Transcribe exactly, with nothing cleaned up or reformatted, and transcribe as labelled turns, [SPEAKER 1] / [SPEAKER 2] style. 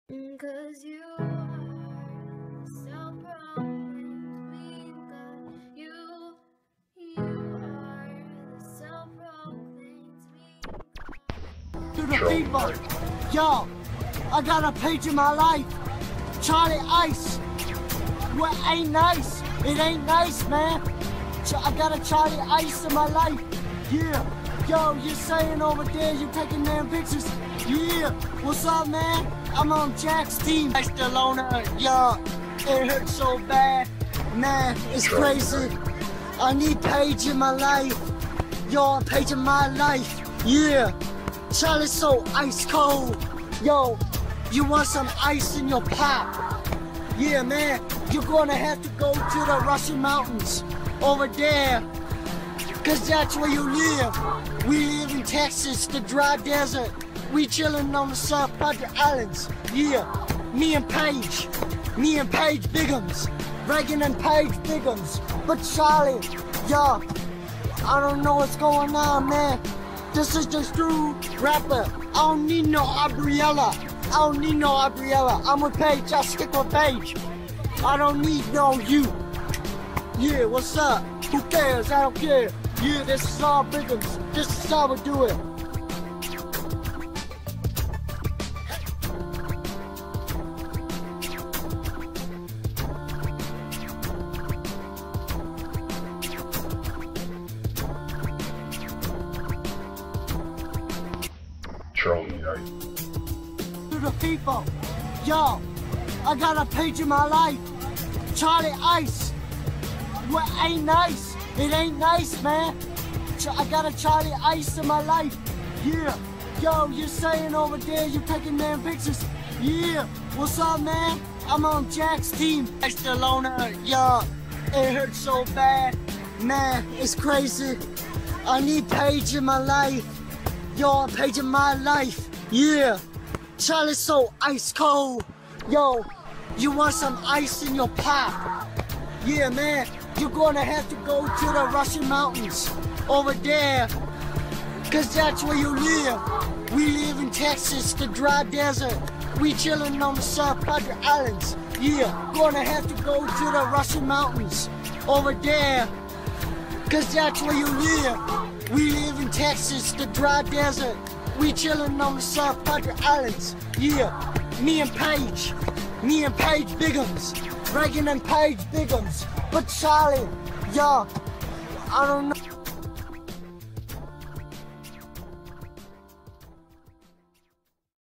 [SPEAKER 1] Cause you are self-proclaimed being God. You, you are the self-proclaimed being God.
[SPEAKER 2] To the people, yo, I got a page in my life. Charlie Ice, what ain't nice? It ain't nice, man. Ch- I got a Charlie Ice in my life. Yeah, yo, you saying over there you taking damn pictures? Yeah, what's up, man? I'm on Jack's team. I still on her, yo. It hurts so bad, man. It's crazy. I need Paige in my life. Yo, Paige in my life. Yeah, Charlie's so ice cold. Yo, you want some ice in your pop? Yeah, man. You're gonna have to go to the Russian mountains over there, cause that's where you live. We live in Texas, the dry desert. We chillin' on the South Padre Islands. Yeah, me and Paige, me and Paige Biggums, Reagan and Paige Biggums. But Charlie, yeah, I don't know what's going on, man. This is just true rapper. I don't need no Abriella. I don't need no Abriella. I'm with Paige. I stick with Paige. I don't need no you. Yeah, what's up? Who cares? I don't care. Yeah, this is all Biggums. This is how we do it.
[SPEAKER 3] Charlie Ice.
[SPEAKER 2] To the people, yo, I got a page in my life. Charlie Ice, what ain't nice? It ain't nice, man. Ch- I got a Charlie Ice in my life. Yeah, yo, you saying over there you taking damn pictures? Yeah, what's up, man? I'm on Jack's team. I still on her, yo. It hurts so bad, man. It's crazy. I need Paige in my life. Yo, Paige in my life. Yeah, Charlie's so ice cold. Yo, you want some ice in your pop? Yeah, man, you're gonna have to go to the Russian mountains over there, cause that's where you live. We live in Texas, the dry desert. We chillin' on the South Padre Islands. Yeah, gonna have to go to the Russian mountains over there, cause that's where you live. We live in Texas, the dry desert. We chillin' on the South Padre Islands. Yeah, me and Paige, me and Paige Biggums, Reagan and Paige Biggums. But Charlie, yo, I don't know.